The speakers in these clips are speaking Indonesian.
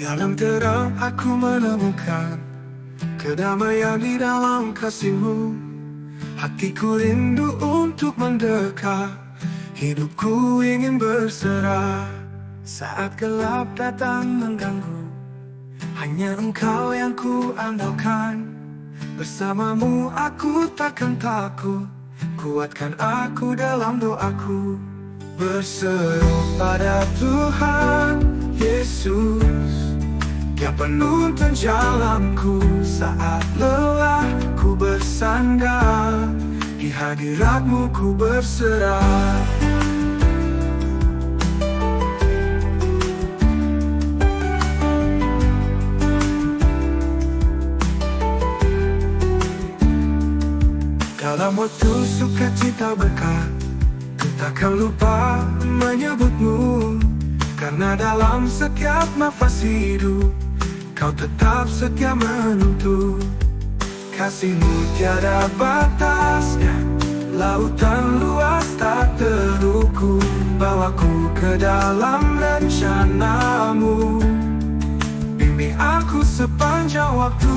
Dalam terang aku menemukan kedamaian di dalam kasih-Mu. Hatiku rindu untuk mendekat, hidupku ingin berserah. Saat gelap datang mengganggu, hanya Engkau yang ku andalkan. Bersamamu aku takkan takut, kuatkan aku dalam doaku. Berseru pada Tuhan Yesus, Dia penuntun jalanku. Saat lelah ku bersandar, di hadirat-Mu ku berserah. Dalam waktu sukacita berkah, ku takkan lupa menyebut-Mu. Karena dalam setiap nafas hidup, Kau tetap setia menuntun. Kasih-Mu tiada batasnya, lautan luas tak terukur. Bawaku ke dalam rencana-Mu, bimbing aku sepanjang waktu.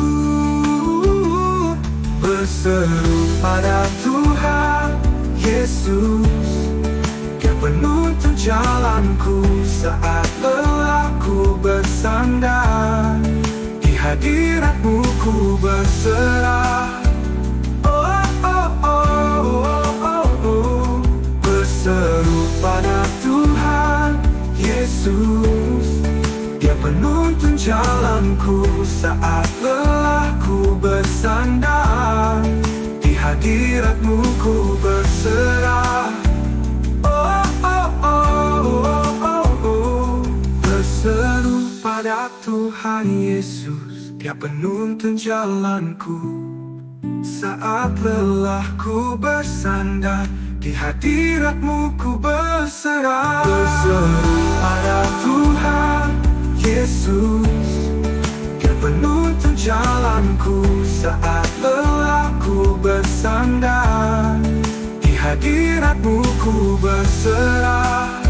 Berseru pada Tuhan Yesus, Dia penuntun jalanku. Saat lelah ku bersandar, di hadirat-Mu ku berserah. Oh, oh, oh, oh, oh, oh. Berseru pada Tuhan Yesus, Dia penuntun jalanku. Saat lelah ku bersandar, di hadirat-Mu ku berserah. Oh, oh, oh, oh, oh, oh. Berseru pada Tuhan Yesus, Dia penuntun jalanku. Saat lelah ku bersandar, di hadirat-Mu ku berserah. Berseru pada Tuhan Yesus, Dia penuntun jalanku. Saat lelah ku bersandar, di hadirat-Mu ku berserah.